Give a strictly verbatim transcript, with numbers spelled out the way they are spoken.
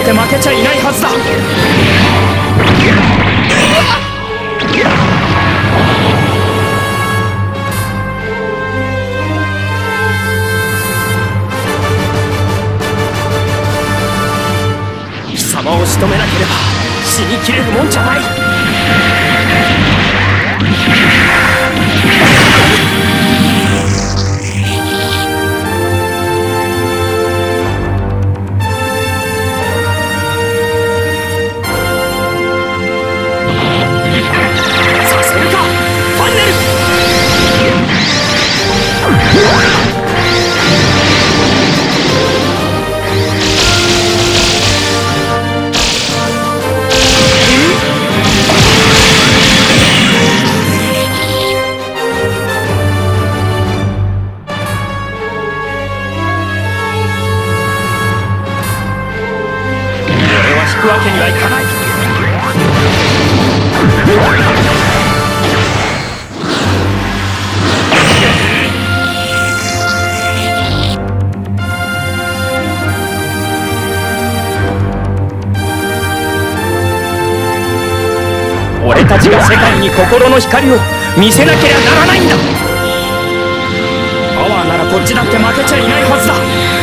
って負けちゃいないはずだ。貴様を仕留めなければ死にきれるもんじゃない。引くわけにはいかない。俺たちが世界に心の光を見せなければならないんだ。パワーならこっちだって負けちゃいないはずだ。